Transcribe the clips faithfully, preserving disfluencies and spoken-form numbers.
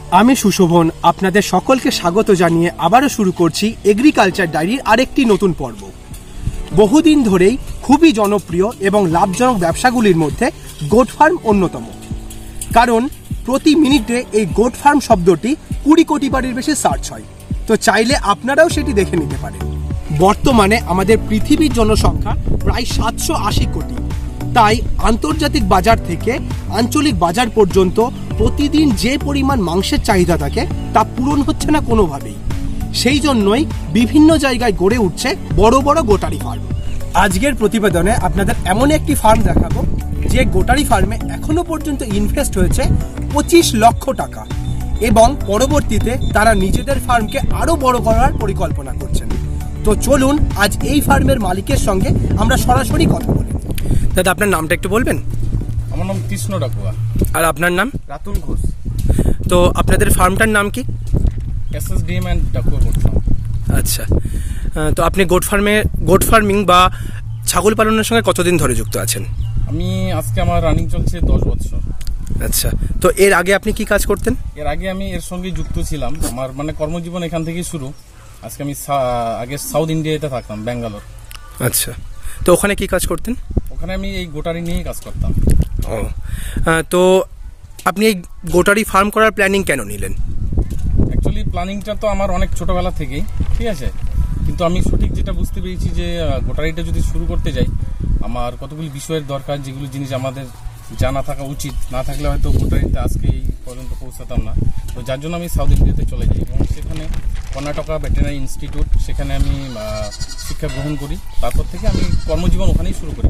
আমি সুশোভন আপনাদের সকলকে স্বাগত জানিয়ে আবারও শুরু করছি এগ্রিকালচার ডায়েরির আরেকটি নতুন পর্ব। বহুদিন ধরেই খুবই জনপ্রিয় এবং লাভজনক ব্যবসাগুলির মধ্যে গোট ফার্ম অন্যতম। কারণ প্রতি মিনিটে এই গোট ফার্ম শব্দটি কুড়ি কোটি বারের বেশি সার্চ হয়। তো চাইলে আপনারাও সেটি দেখে নিতে পারেন। বর্তমানে আমাদের পৃথিবীর জনসংখ্যা প্রায় সাতশো আশি কোটি। তাই আন্তর্জাতিক বাজার থেকে আঞ্চলিক বাজার পর্যন্ত প্রতিদিন যে পরিমাণ মাংসের চাহিদা থাকে তা পূরণ হচ্ছে না কোনোভাবেই। সেই জন্যই বিভিন্ন জায়গায় গড়ে উঠছে বড় বড় গোটারি ফার্ম। আজকের প্রতিবেদনে আপনাদের এমন একটি ফার্ম দেখাবো যে গোটারি ফার্মে এখনো পর্যন্ত ইনভেস্ট হয়েছে পঁচিশ লক্ষ টাকা এবং পরবর্তীতে তারা নিজেদের ফার্মকে আরো বড় করার পরিকল্পনা করছেন। তো চলুন আজ এই ফার্মের মালিকের সঙ্গে আমরা সরাসরি কথা বলি। দাদা, আপনার নামটা একটু বলবেন? আমার নাম কৃষ্ণ ডাকুয়া। আর আপনার নাম? রাতুল ঘোষ। তো আপনাদের ফার্মটার নাম কি? SSDM and Dakua goat farm. আচ্ছা, তো আপনি গোট ফার্মে গোট ফার্মিং বা ছাগল পালনের সঙ্গে কতদিন ধরে যুক্ত আছেন? আমি আজকে আমার রানিং চলছে দশ বছর। আচ্ছা, তো এর আগে আপনি কি কাজ করতেন? এর আগে আমি এর সঙ্গে যুক্ত ছিলাম। আমার মানে কর্মজীবন এখান থেকেই শুরু। আজকে আমি আগে সাউথ ইন্ডিয়াতে থাকতাম, ব্যাঙ্গালোর। আচ্ছা, তো ওখানে কি কাজ করতেন? ওখানে আমি এই গোটারি নিয়েই কাজ করতাম। ও, তো আপনি এই গোটারি ফার্ম করার প্ল্যানিং কেন নিলেন? অ্যাকচুয়ালি প্ল্যানিংটা তো আমার অনেক ছোটবেলা থেকেই, ঠিক আছে, কিন্তু আমি সঠিক যেটা বুঝতে পেরেছি যে গোটারিটা যদি শুরু করতে যাই আমার কতগুলি বিষয়ের দরকার, যেগুলো জিনিস আমাদের জানা থাকা উচিত। না থাকলে হয়তো গোটারিতে আজকে এই পর্যন্ত পৌঁছাতাম না। তো যার জন্য আমি সাউথ ইন্ডিয়াতে চলে যাই এবং সেখানে কর্ণাটকা ভেটেরিনারি ইনস্টিটিউট, সেখানে আমি শিক্ষা গ্রহণ করি। তারপর থেকে আমি কর্মজীবন ওখানেই শুরু করি।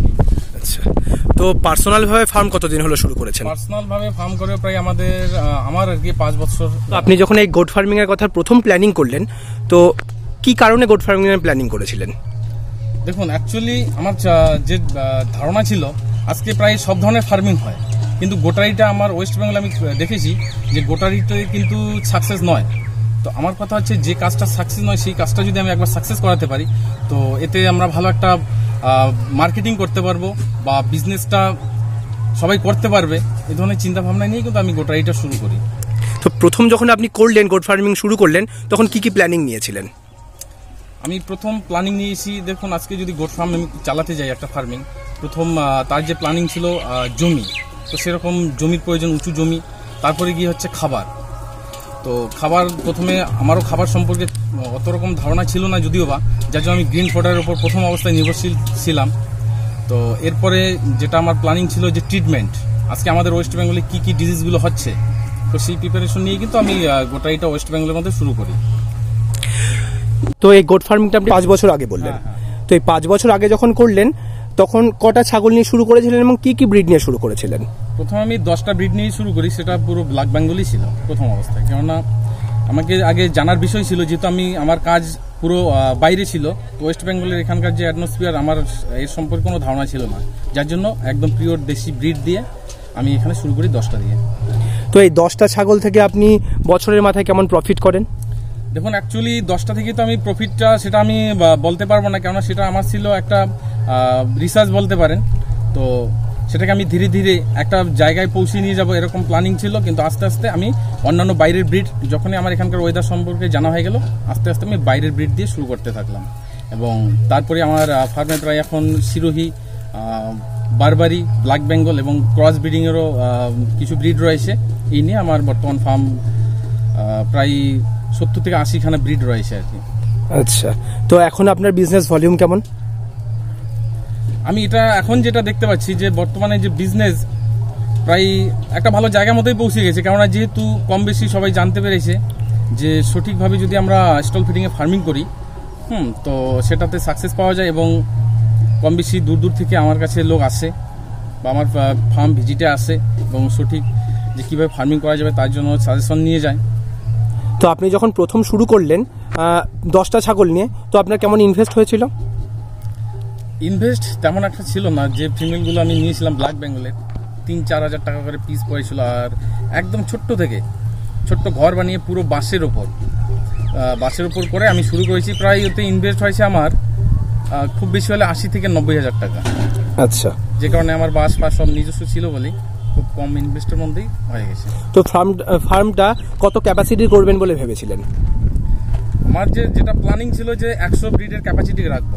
আচ্ছা, তো পার্সোনালভাবে ফার্ম কতদিন হলো শুরু করেছেন? পার্সোনালভাবে ফার্ম করে প্রায় আমাদের আমার আর কি পাঁচ বছর। আপনি যখন এই গোট ফার্মিং এর কথা প্রথম প্ল্যানিং করলেন, তো কি কারণে গোট ফার্মিং এর প্ল্যানিং করেছিলেন? দেখুন, অ্যাকচুয়ালি আমার যে ধারণা ছিল আজকে প্রায় সব ধরনের ফার্মিং হয়, কিন্তু গোটারিটা আমার ওয়েস্ট বেঙ্গল আমি দেখেছি যে গোটারিতে কিন্তু সাকসেস নয়। তো আমার কথা হচ্ছে যে কাজটা সাকসেস নয় সেই কাজটা যদি আমি একবার সাকসেস করাতে পারি তো এতে আমরা ভালো একটা মার্কেটিং করতে পারবো বা বিজনেসটা সবাই করতে পারবে। এই ধরনের চিন্তা ভাবনা নিয়ে কিন্তু আমি গোটারিটা শুরু করি। তো প্রথম যখন আপনি করলেন, গোট ফার্মিং শুরু করলেন, তখন কি কি প্ল্যানিং নিয়েছিলেন? আমি প্রথম প্ল্যানিং নিয়েছি, দেখুন আজকে যদি গোট ফার্ম আমি চালাতে যাই একটা ফার্মিং, প্রথম তার যে প্ল্যানিং ছিল জমি, তো সেরকম জমির প্রয়োজন, উঁচু জমি। তারপরে গিয়ে হচ্ছে খাবার। তো খাবার প্রথমে আমারও খাবার সম্পর্কে অত রকম ধারণা ছিল না যদিও বা, যার জন্য আমি গ্রিন ফোডারের উপর প্রথম অবস্থায় নির্ভরশীল ছিলাম। তো এরপরে যেটা আমার প্ল্যানিং ছিল যে ট্রিটমেন্ট, আজকে আমাদের ওয়েস্ট বেঙ্গলে কী কী ডিজিজগুলো হচ্ছে, তো সেই প্রিপারেশন নিয়ে কিন্তু আমি গোটারিটা ওয়েস্ট বেঙ্গলের মধ্যে শুরু করি। তো এই গোট ফার্মিংটা আপনি পাঁচ বছর আগে বললেন। তো এই পাঁচ বছর আগে যখন করলেন তখন কটা ছাগল নিয়ে শুরু করেছিলেন এবং কি কি ব্রিড নিয়ে শুরু করেছিলেন? প্রথম আমি দশটা ব্রিড নিয়ে শুরু করি, সেটা পুরো ব্ল্যাক বেঙ্গলই ছিল প্রথম অবস্থায়। কেননা আমাকে আগে জানার বিষয় ছিল, যেহেতু আমি আমার কাজ পুরো বাইরে ছিল, তো ওয়েস্ট বেঙ্গলের এখানকার যে অ্যাটমসফিয়ার আমার এর সম্পর্কে কোনো ধারণা ছিল না, যার জন্য একদম পিওর দেশি ব্রিড দিয়ে আমি এখানে শুরু করি দশটা দিয়ে। তো এই দশটা ছাগল থেকে আপনি বছরের মাথায় কেমন প্রফিট করেন? দেখুন, অ্যাকচুয়ালি দশটা থেকে তো আমি প্রফিটটা সেটা আমি বলতে পারবো না, কেননা সেটা আমার ছিল একটা রিসার্চ বলতে পারেন। তো সেটাকে আমি ধীরে ধীরে একটা জায়গায় পৌঁছে নিয়ে যাব এরকম প্ল্যানিং ছিল, কিন্তু আস্তে আস্তে আমি অন্যান্য বাইরের ব্রিড, যখনই আমার এখানকার ওয়েদার সম্পর্কে জানা হয়ে গেল, আস্তে আস্তে আমি বাইরের ব্রিড দিয়ে শুরু করতে থাকলাম। এবং তারপরে আমার ফার্মে প্রায় এখন সিরোহি, বারবারি, ব্ল্যাক বেঙ্গল এবং ক্রস ব্রিডিংয়েরও কিছু ব্রিড রয়েছে। এই নিয়ে আমার বর্তমান ফার্ম প্রায় সত্তর থেকে আশিখানা ব্রিড রয়েছে আর কি। আচ্ছা, তো এখন আপনার বিজনেস ভলিউম কেমন? আমি এটা এখন যেটা দেখতে পাচ্ছি যে বর্তমানে যে বিজনেস প্রায় একটা ভালো জায়গার মতোই পৌঁছে গেছে, কেননা যেহেতু কম বেশি সবাই জানতে পেরেছে যে সঠিকভাবে যদি আমরা স্টল ফিডিংয়ে ফার্মিং করি হুম তো সেটাতে সাকসেস পাওয়া যায় এবং কম বেশি দূর দূর থেকে আমার কাছে লোক আসে বা আমার ফার্ম ভিজিটে আসে এবং সঠিক যে কীভাবে ফার্মিং করা যাবে তার জন্য সাজেশন নিয়ে যায়। তো আপনি যখন প্রথম শুরু করলেন দশটা ছাগল নিয়ে, তো আপনার কেমন ইনভেস্ট হয়েছিল? ইনভেস্ট তেমন একটা ছিল না। যে ফিমেলগুলো আমি নিয়েছিলাম ব্ল্যাক বেঙ্গলের, তিন চার হাজার টাকা করে পিস পড়েছিল। আর একদম ছোট্ট থেকে ছোট্ট ঘর বানিয়ে পুরো বাঁশের ওপর বাঁশের ওপর করে আমি শুরু করেছি। প্রায় ওতে ইনভেস্ট হয়েছে আমার খুব বেশি হলে আশি থেকে নব্বই হাজার টাকা। আচ্ছা, যে কারণে আমার বাঁশ ফাঁস সব নিজস্ব ছিল বলেই খুব কম ইনভেস্টের মধ্যেই হয়ে গেছে। তো ফার্ম ফার্মটা কত ক্যাপাসিটি করবেন বলে ভেবেছিলেন? আমার যে যেটা প্ল্যানিং ছিল যে একশো ব্রিডের ক্যাপাসিটি রাখবো,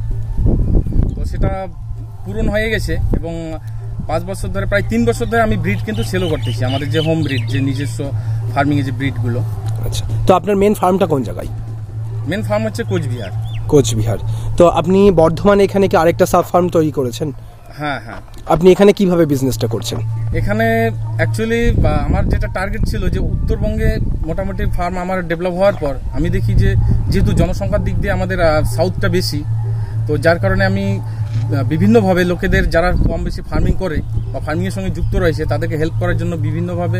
তো সেটা পূরণ হয়ে গেছে এবং পাঁচ বছর ধরে প্রায় তিন বছর ধরে আমি ব্রিড কিন্তু সেলও করতেছি, আমাদের যে হোম ব্রিড, যে নিজস্ব ফার্মিংয়ে যে ব্রিডগুলো। আচ্ছা, তো আপনার মেন ফার্মটা কোন জায়গায়? মেন ফার্ম হচ্ছে কোচবিহার। কোচবিহার। তো আপনি বর্ধমানে এখানে কি আরেকটা সাব ফার্ম তৈরি করেছেন? হ্যাঁ হ্যাঁ। আপনি এখানে কিভাবে বিজনেসটা করছেন? এখানে অ্যাকচুয়ালি আমার যেটা টার্গেট ছিল যে উত্তরবঙ্গে মোটামুটি ফার্ম আমার ডেভেলপ হওয়ার পর আমি দেখি যে যেহেতু জনসংখ্যার দিক দিয়ে আমাদের সাউথটা বেশি, তো যার কারণে আমি বিভিন্নভাবে লোকেদের যারা কম বেশি ফার্মিং করে বা ফার্মিংয়ের সঙ্গে যুক্ত রয়েছে তাদেরকে হেল্প করার জন্য বিভিন্নভাবে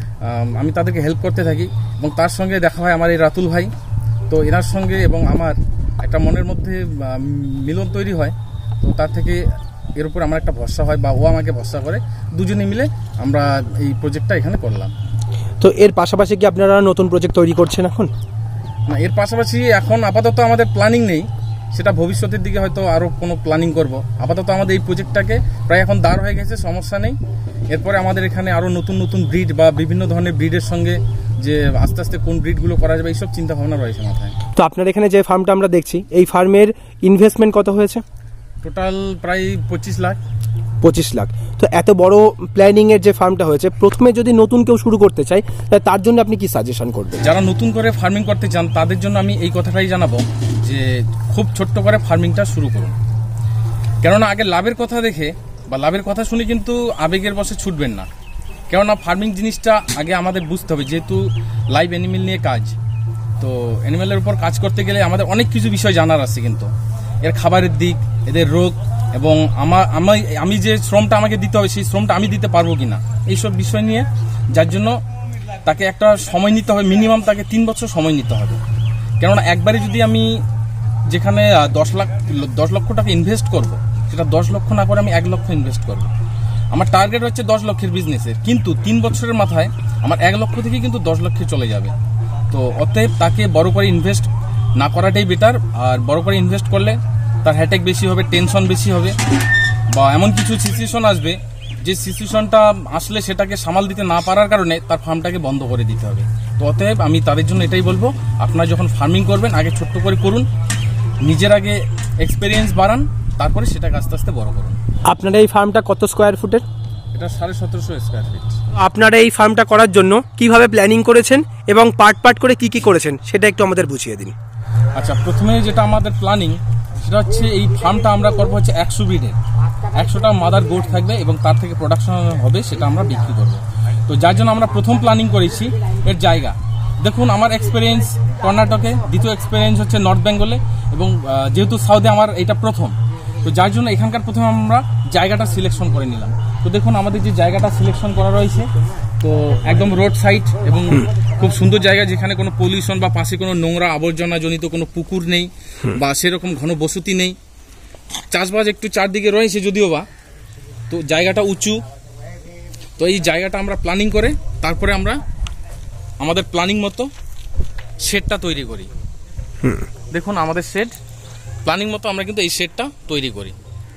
আমি তাদেরকে হেল্প করতে থাকি এবং তার সঙ্গে দেখা হয় আমার এই রাতুল ভাই। তো এনার সঙ্গে এবং আমার একটা মনের মধ্যে মিলন তৈরি হয়, তো তার থেকে এর উপর আমার একটা ভরসা হয় বা ও আমাকে ভরসা করে, দুজনে মিলে আমরা এই প্রজেক্টটা এখানে করলাম। তো এর পাশাপাশি কি আপনারা নতুন প্রজেক্ট তৈরি করছেন এখন? না, এর পাশাপাশি এখন আপাতত আমাদের প্ল্যানিং নেই, সেটা ভবিষ্যতের দিকে হয়তো আরও কোনো প্ল্যানিং করব। আপাতত আমাদের এই প্রজেক্টটাকে প্রায় এখন দাঁড় হয়ে গেছে, সমস্যা নেই। এরপরে আমাদের এখানে আরও নতুন নতুন ব্রিড বা বিভিন্ন ধরনের ব্রিডের সঙ্গে যে আস্তে আস্তে কোন ব্রিডগুলো করা যাবে এইসব চিন্তা ভাবনা রয়েছে মাথায়। তো আপনার এখানে যে ফার্মটা আমরা দেখছি, এই ফার্মের ইনভেস্টমেন্ট কত হয়েছে? টোটাল প্রায় পঁচিশ লাখ। পঁচিশ লাখ। তো এত বড় প্ল্যানিং এর যে ফার্মটা হয়েছে, প্রথমে যদি নতুন কেউ শুরু করতে চায় তার জন্য আপনি কি সাজেশন করবেন? যারা নতুন করে ফার্মিং করতে চান তাদের জন্য আমি এই কথাটাই জানাবো যে খুব ছোট্ট করে ফার্মিংটা শুরু করুন, কেননা আগে লাভের কথা দেখে বা লাভের কথা শুনে কিন্তু আবেগের বশে ছুটবেন না। কেননা ফার্মিং জিনিসটা আগে আমাদের বুঝতে হবে, যেহেতু লাইভ অ্যানিমেল নিয়ে কাজ, তো অ্যানিমেলের উপর কাজ করতে গেলে আমাদের অনেক কিছু বিষয় জানার আছে, কিন্তু এর খাবারের দিক, এদের রোগ এবং আমার আমি আমি যে শ্রমটা আমাকে দিতে হবে সেই শ্রমটা আমি দিতে পারবো কিনা, এইসব বিষয় নিয়ে, যার জন্য তাকে একটা সময় নিতে হবে, মিনিমাম তাকে তিন বছর সময় নিতে হবে। কেননা একবারে যদি আমি যেখানে দশ লাখ দশ লক্ষ টাকা ইনভেস্ট করব, সেটা দশ লক্ষ না করে আমি এক লক্ষ ইনভেস্ট করব। আমার টার্গেট হচ্ছে দশ লক্ষের বিজনেসের, কিন্তু তিন বছরের মাথায় আমার এক লক্ষ থেকে কিন্তু দশ লক্ষে চলে যাবে। তো অতএব তাকে বড় করে ইনভেস্ট না করাটাই বেটার। আর বড় করে ইনভেস্ট করলে তার হ্যাটেক বেশি হবে, টেনশন বেশি হবে, বা এমন কিছু সিচুয়েশন আসবে যে সিচুয়েশনটা আসলে সেটাকে সামাল দিতে না পারার কারণে তার ফার্মটাকে বন্ধ করে দিতে হবে। তো অতএব আমি তাদের জন্য এটাই বলবো, আপনারা যখন ফার্মিং করবেন আগে ছোট্ট করে করুন, নিজের আগে এক্সপিরিয়েন্স বাড়ান, তারপরে সেটাকে আস্তে আস্তে বড় করুন। আপনার এই ফার্মটা কত স্কোয়ার ফুটের? এটা সাড়ে সতেরোশো স্কোয়ার ফিট। আপনারা এই ফার্মটা করার জন্য কিভাবে প্ল্যানিং করেছেন এবং পার্ট পার্ট করে কি কি করেছেন সেটা একটু আমাদের বুঝিয়ে দিন। আচ্ছা, প্রথমে যেটা আমাদের প্ল্যানিং সেটা হচ্ছে এই ফার্মটা আমরা করবো হচ্ছে একশো ব্রিডের, একশোটা মাদার গোট থাকবে এবং তার থেকে প্রোডাকশন হবে, সেটা আমরা বিক্রি করবো। তো যার জন্য আমরা প্রথম প্ল্যানিং করেছি এর জায়গা। দেখুন, আমার এক্সপিরিয়েন্স কর্ণাটকে, দ্বিতীয় এক্সপিরিয়েন্স হচ্ছে নর্থ বেঙ্গলে, এবং যেহেতু সাউথে আমার এটা প্রথম, তো যার জন্য এখানকার প্রথমে আমরা জায়গাটা সিলেকশন করে নিলাম। তো দেখুন আমাদের যে জায়গাটা সিলেকশন করা রয়েছে, তো একদম রোড সাইড এবং খুব সুন্দর জায়গা, যেখানে কোনো পলিউশন বা পাশে কোনো নোংরা আবর্জনা জনিত কোনো পুকুর নেই বা সেরকম ঘন বসতি নেই। চাষবাস একটু চারদিকে রয়েছে যদিও বা, তো জায়গাটা উঁচু। তো এই জায়গাটা আমরা প্ল্যানিং করে তারপরে আমরা আমাদের প্ল্যানিং মতো শেডটা তৈরি করি। দেখুন আমাদের শেড প্ল্যানিং মতো আমরা কিন্তু এই শেডটা তৈরি করি।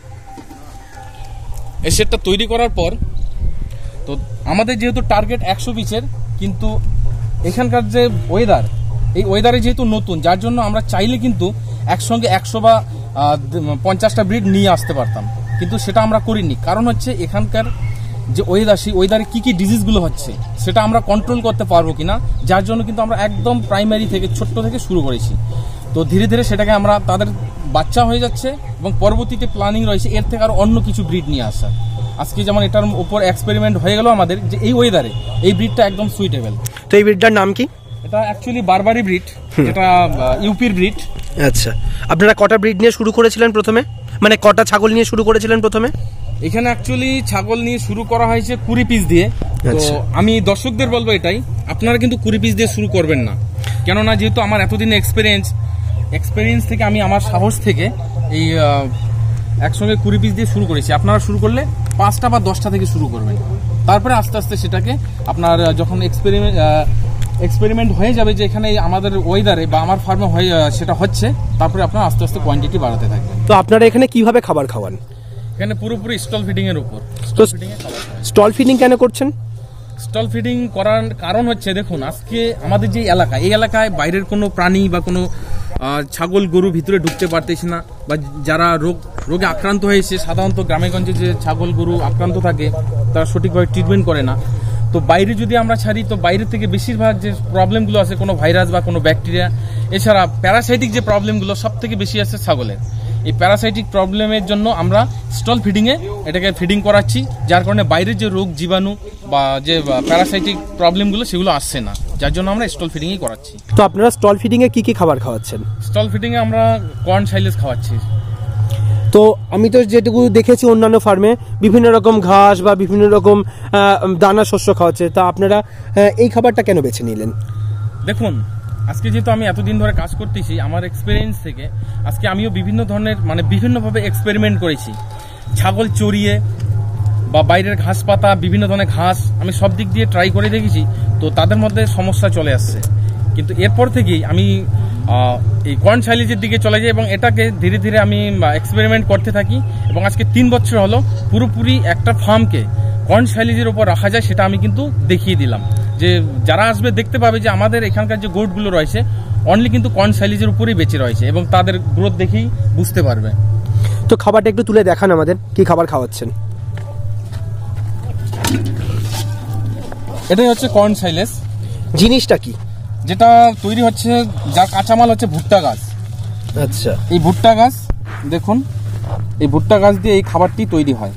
এই শেডটা তৈরি করার পর তো আমাদের যেহেতু টার্গেট একশো পিসের, কিন্তু এখানকার যে ওয়েদার, এই ওয়েদারে যেহেতু নতুন, যার জন্য আমরা চাইলে কিন্তু একসঙ্গে একশো বা পঞ্চাশটা ব্রিড নিয়ে আসতে পারতাম, কিন্তু সেটা আমরা করিনি। কারণ হচ্ছে এখানকার যে ওয়েদার, সেই ওয়েদারে কী কী ডিজিজগুলো হচ্ছে সেটা আমরা কন্ট্রোল করতে পারবো কিনা, যার জন্য কিন্তু আমরা একদম প্রাইমারি থেকে ছোট্ট থেকে শুরু করেছি। তো ধীরে ধীরে সেটাকে আমরা তাদের বাচ্চা হয়ে যাচ্ছে এবং পরবর্তীতে প্ল্যানিং রয়েছে এর থেকে আরও অন্য কিছু ব্রিড নিয়ে আসা। আজকে যেমন এটার উপর এক্সপেরিমেন্ট হয়ে গেল আমাদের, যে এই ওয়েদারে এই ব্রিডটা একদম সুইটেবল। তো এই ব্রিডটার নাম কি? এটা অ্যাকচুয়ালি বারবারি ব্রিড, এটা ইউপির ব্রিড। আচ্ছা, আপনারা কটা ব্রিড নিয়ে শুরু করেছিলেন প্রথমে, মানে কটা ছাগল নিয়ে শুরু করেছিলেন প্রথমে? এখানে অ্যাকচুয়ালি ছাগল নিয়ে শুরু করা হয়েছে কুড়ি পিস দিয়ে। তো আমি দর্শকদের বলবো এটাই, আপনারা কিন্তু কুড়ি পিস দিয়ে শুরু করবেন না, কেননা যেহেতু আমার এতদিনের এক্সপিরিয়েন্স এক্সপিরিয়েন্স থেকে আমি আমার সাহস থেকে এই একসঙ্গে কুড়ি পিস দিয়ে শুরু করেছি। আপনারা শুরু করলে পাঁচটা বা দশটা থেকে শুরু করবেন, তারপরে আস্তে আস্তে সেটাকে আপনার যখন এক্সপেরিমেন্ট এক্সপেরিমেন্ট হয়ে যাবে যে এখানে আমাদের ওয়েদারে বা আমার ফার্মে হয়ে সেটা হচ্ছে, তারপরে আপনার আস্তে আস্তে কোয়ান্টিটি বাড়াতে থাকবেন। তো আপনারা এখানে কিভাবে খাবার খাওয়ান? এখানে পুরোপুরি স্টল ফিডিং এর উপর। তো স্টল ফিডিং কেন করছেন? স্টল ফিডিং করার কারণ হচ্ছে, দেখুন আজকে আমাদের যে এলাকা, এই এলাকায় বাইরের কোনো প্রাণী বা কোনো ছাগল গরু ভিতরে ঢুকতে পারতেছে না, বা যারা রোগ রোগে আক্রান্ত হয়েছে, সাধারণত গ্রামেগঞ্জে যে ছাগল গরু আক্রান্ত থাকে তারা সঠিকভাবে ট্রিটমেন্ট করে না। তো বাইরে যদি আমরা ছাড়ি, তো বাইরে থেকে বেশিরভাগ যে প্রবলেমগুলো আছে, কোনো ভাইরাস বা কোনো ব্যাকটেরিয়া, এছাড়া প্যারাসাইটিক যে প্রবলেমগুলো সব থেকে বেশি আছে ছাগলের। এই প্যারাসাইটিক প্রবলেমের জন্য আমরা স্টল ফিডিংয়ে এটাকে ফিডিং করাচ্ছি, যার কারণে বাইরের যে রোগ জীবাণু বা যে প্যারাসাইটিক প্রবলেমগুলো সেগুলো আসছে না, যার জন্য আমরা স্টল ফিডিংই করাচ্ছি। তো আপনারা স্টল ফিডিংয়ে কি কি খাবার খাওয়াচ্ছেন? স্টল ফিডিংয়ে আমরা কর্ন সাইলেজ খাওয়াচ্ছি। তো আমি তো যেটুকু দেখেছি অন্যান্য ফার্মে বিভিন্ন রকম ঘাস বা বিভিন্ন রকম দানা শস্য খাওয়াচ্ছে, তা আপনারা এই খাবারটা কেন বেছে নিলেন? দেখুন, আজকে যেহেতু আমি এতদিন ধরে কাজ করতেছি, আমার এক্সপিরিয়েন্স থেকে আজকে আমিও বিভিন্ন ধরনের মানে বিভিন্নভাবে এক্সপেরিমেন্ট করেছি। ছাগল চড়িয়ে বা বাইরের ঘাস পাতা, বিভিন্ন ধরনের ঘাস আমি সব দিক দিয়ে ট্রাই করে দেখেছি, তো তাদের মধ্যে সমস্যা চলে আসছে। কিন্তু এরপর থেকেই আমি এই কর্ন সাইলেজের দিকে চলে যাই এবং এটাকে ধীরে ধীরে আমি এক্সপেরিমেন্ট করতে থাকি, এবং আজকে তিন বছর হলো পুরোপুরি একটা ফার্মকে কর্ন সাইলেজের উপর রাখা যায় সেটা আমি কিন্তু দেখিয়ে দিলাম, যে যারা আসবে দেখতে পাবে যে আমাদের এখানকার যে গোটগুলো রয়েছে অনলি কিন্তু কর্ন সাইলেজের উপরেই বেঁচে রয়েছে, এবং তাদের গ্রোথ দেখেই বুঝতে পারবে। তো খাবারটা একটু তুলে দেখান আমাদের, কি খাবার খাওয়াচ্ছেন? এটাই হচ্ছে কর্ন সাইলেজ। জিনিসটা কি? যেটা তৈরি হচ্ছে, যার কাঁচামাল হচ্ছে ভুট্টা গাছ। আচ্ছা, এই ভুট্টা গাছ দেখুন, এই ভুট্টা গাছ দিয়ে এই খাবারটি তৈরি হয়।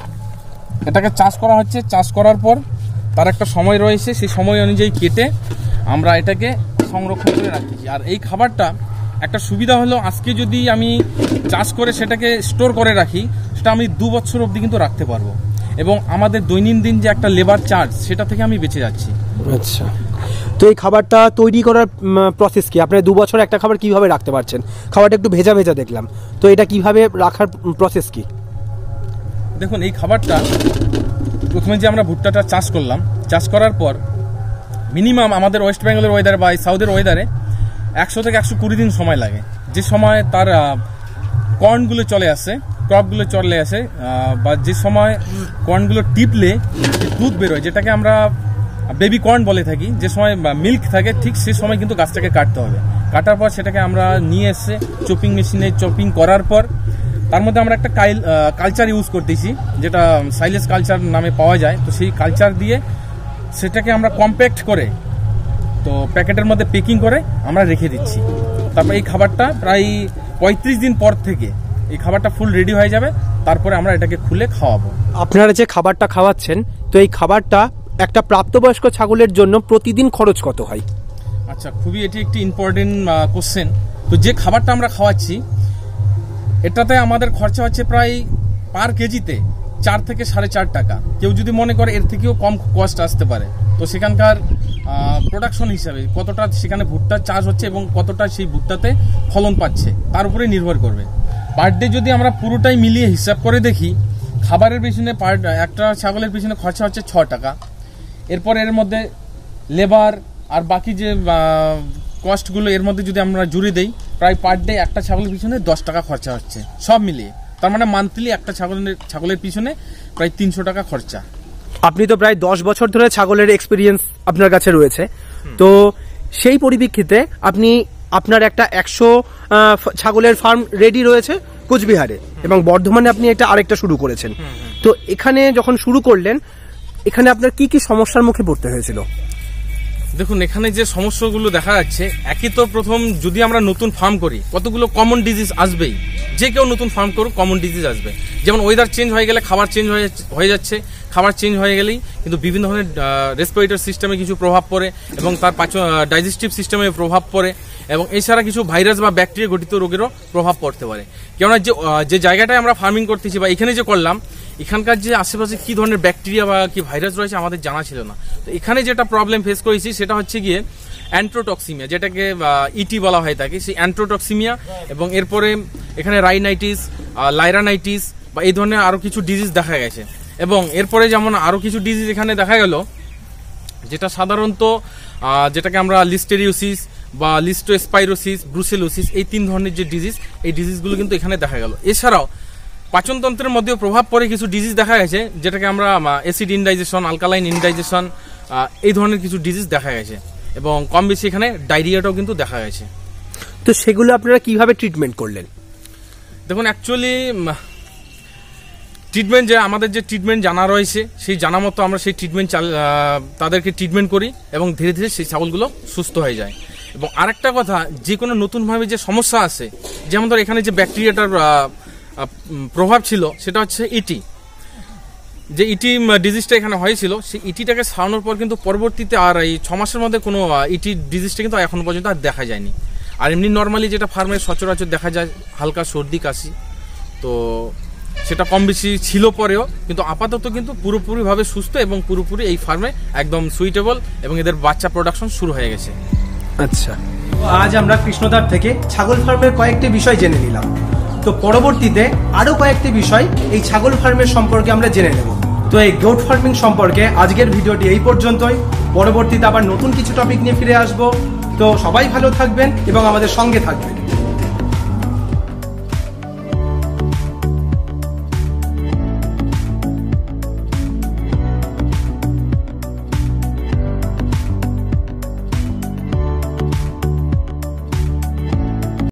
এটাকে চাষ করা হচ্ছে, চাষ করার পর তার একটা সময় রয়েছে, সেই সময় অনুযায়ী কেটে আমরা এটাকে সংরক্ষণ করে রাখতেছি। আর এই খাবারটা একটা সুবিধা হলো, আজকে যদি আমি চাষ করে সেটাকে স্টোর করে রাখি, সেটা আমি দু বছর অবধি কিন্তু রাখতে পারবো, এবং আমাদের দৈনন্দিন যে একটা লেবার চার্জ সেটা থেকে আমি বেঁচে যাচ্ছি। আচ্ছা, তো এই খাবারটা তৈরি করার প্রসেস কি? আপনারা দু বছর একটা খাবার কিভাবে রাখতে পারছেন? খাবারটা একটু ভেজা ভেজা দেখলাম, তো এটা কিভাবে রাখার প্রসেস কি? দেখুন, এই খাবারটা প্রথমে যে আমরা ভুট্টাটা চাষ করলাম, চাষ করার পর মিনিমাম আমাদের ওয়েস্ট বেঙ্গলের ওয়েদারে বা সাউথের ওয়েদারে একশো থেকে একশো কুড়ি দিন সময় লাগে, যে সময় তার কর্নগুলো চলে আসে, ক্রপগুলো চলে আসে, বা যে সময় কর্নগুলো টিপলে দুধ বেরোয়, যেটাকে আমরা বেবি কর্ন বলে থাকি, যে সময় মিল্ক থাকে, ঠিক সে সময় কিন্তু গাছটাকে কাটতে হবে। কাটার পর সেটাকে আমরা নিয়ে এসে চপিং মেশিনে চপিং করার পর তার মধ্যে আমরা একটা কাইল কালচার ইউজ করতেছি, যেটা সাইলেজ কালচার নামে পাওয়া যায়। তো সেই কালচার দিয়ে সেটাকে আমরা কম্প্যাক্ট করে তো প্যাকেটের মধ্যে প্যাকিং করে আমরা রেখে দিচ্ছি। তারপর এই খাবারটা প্রায় পঁয়ত্রিশ দিন পর থেকে এই খাবারটা ফুল রেডি হয়ে যাবে, তারপরে আমরা এটাকে খুলে খাওয়াবো। আপনারা যে খাবারটা খাওয়াচ্ছেন, তো এই খাবারটা একটা প্রাপ্তবয়স্ক ছাগলের জন্য প্রতিদিন খরচ কত হয়? আচ্ছা, খুবই এটি একটি ইম্পর্টেন্ট কোশ্চেন। তো যে খাবারটা আমরা খাওয়াচ্ছি এটাতে আমাদের খরচা হচ্ছে প্রায় পার কেজিতে চার থেকে সাড়ে চার টাকা। কেউ যদি মনে করে এর থেকেও কম কস্ট আসতে পারে, তো সেখানকার প্রোডাকশন হিসাবে কতটা সেখানে ভুট্টা চাষ হচ্ছে এবং কতটা সেই ভুট্টাতে ফলন পাচ্ছে তার উপরে নির্ভর করবে। পার ডে যদি আমরা পুরোটাই মিলিয়ে হিসাব করে দেখি, খাবারের পিছনে পার একটা ছাগলের পিছনে খরচা হচ্ছে ছ টাকা। এরপর এর মধ্যে লেবার আর বাকি যে কস্টগুলো এর মধ্যে যদি আমরা জুড়ে দেই, প্রায় পার ডে একটা ছাগলের পিছনে দশ টাকা খরচা হচ্ছে সব মিলিয়ে। তার মানে মান্থলি একটা ছাগলের ছাগলের পিছনে প্রায় তিনশো টাকা খরচা। আপনি তো প্রায় দশ বছর ধরে ছাগলের এক্সপিরিয়েন্স আপনার কাছে রয়েছে, তো সেই পরিপ্রেক্ষিতে আপনি আপনার একটা একশো ছাগলের ফার্ম রেডি রয়েছে কোচবিহারে, এবং বর্ধমানে আপনি এটা আরেকটা শুরু করেছেন। তো এখানে যখন শুরু করলেন, এখানে আপনার কি কি সমস্যার মুখে পড়তে হয়েছিল? দেখুন, এখানে যে সমস্যাগুলো দেখা যাচ্ছে, একই তো প্রথম যদি আমরা নতুন ফার্ম করি কতগুলো কমন ডিজিজ আসবেই। যে কেউ নতুন ফার্ম করুক কমন ডিজিজ আসবে। যেমন ওয়েদার চেঞ্জ হয়ে গেলে খাবার চেঞ্জ হয়ে যাচ্ছে, খাবার চেঞ্জ হয়ে গেলেই কিন্তু বিভিন্ন ধরনের রেসপিরেটরি সিস্টেমে কিছু প্রভাব পড়ে এবং তার পাচন ডাইজেস্টিভ সিস্টেমে প্রভাব পড়ে, এবং এছাড়া কিছু ভাইরাস বা ব্যাকটেরিয়া ঘটিত রোগেরও প্রভাব পড়তে পারে। কেননা যে যে জায়গাটায় আমরা ফার্মিং করতেছি বা এখানে যে করলাম, এখানকার যে আশেপাশে কি ধরনের ব্যাকটেরিয়া বা কি ভাইরাস রয়েছে আমাদের জানা ছিল না। তো এখানে যেটা প্রবলেম ফেস করেছি সেটা হচ্ছে গিয়ে অ্যান্ট্রোটক্সিমিয়া, যেটাকে ইটি বলা হয় থাকে, সেই অ্যান্ট্রোটক্সিমিয়া, এবং এরপরে এখানে রাইনাইটিস, লাইরানাইটিস বা এই ধরনের আরও কিছু ডিজিজ দেখা গেছে। এবং এরপরে যেমন আরও কিছু ডিজিজ এখানে দেখা গেল, যেটা সাধারণত যেটাকে আমরা লিস্টেরিওসিস বা লিস্টোস্পাইরোসিস, ব্রুসেলোসিস, এই তিন ধরনের যে ডিজিজ, এই ডিজিজগুলো কিন্তু এখানে দেখা গেল। এছাড়াও পাচনতন্ত্রের মধ্যেও প্রভাব পড়ে কিছু ডিজিজ দেখা গেছে, যেটাকে আমরা অ্যাসিড ইনডাইজেশন, আলকালাইন ইনডাইজেশন, এই ধরনের কিছু ডিজিজ দেখা গেছে এবং কম বেশি এখানে ডায়রিয়াটাও কিন্তু দেখা গেছে। তো সেগুলো আপনারা কিভাবে ট্রিটমেন্ট করলেন? দেখুন, অ্যাকচুয়ালি ট্রিটমেন্ট যে আমাদের যে ট্রিটমেন্ট জানা রয়েছে সেই জানা মতো আমরা সেই ট্রিটমেন্ট চাল তাদেরকে ট্রিটমেন্ট করি এবং ধীরে ধীরে সেই ছাগলগুলো সুস্থ হয়ে যায়। এবং আরেকটা কথা, যে কোনো নতুনভাবে যে সমস্যা আসে, যেমন ধর এখানে যে ব্যাকটেরিয়াটার প্রভাব ছিল সেটা হচ্ছে ইটি, যে ইটি ডিজিজটা এখানে হয়েছিল, সেই ইটিটাকে সারানোর পর কিন্তু পরবর্তীতে আর এই ছ মাসের মধ্যে কোনো ইটি ডিজিজটা কিন্তু এখনো পর্যন্ত আর দেখা যায়নি। আর এমনি নর্মালি যেটা ফার্মে সচরাচর দেখা যায় হালকা সর্দি কাশি, তো সেটা কম বেশি ছিল পরেও, কিন্তু আপাতত কিন্তু পুরোপুরিভাবে সুস্থ এবং পুরোপুরি এই ফার্মে একদম সুইটেবল এবং এদের বাচ্চা প্রোডাকশন শুরু হয়ে গেছে। আচ্ছা, আজ আমরা কৃষ্ণদার থেকে ছাগল ফার্মের কয়েকটি বিষয় জেনে নিলাম। তো পরবর্তীতে আরো কয়েকটি বিষয় এই ছাগল ফার্মের সম্পর্কে আমরা জেনে নেব। তো এই গোট ফার্মিং সম্পর্কে আজকের ভিডিওটি এই পর্যন্তই। পরবর্তীতে আবার নতুন কিছু টপিক নিয়ে ফিরে আসব। তো সবাই ভালো থাকবেন এবং আমাদের সঙ্গে থাকবেন।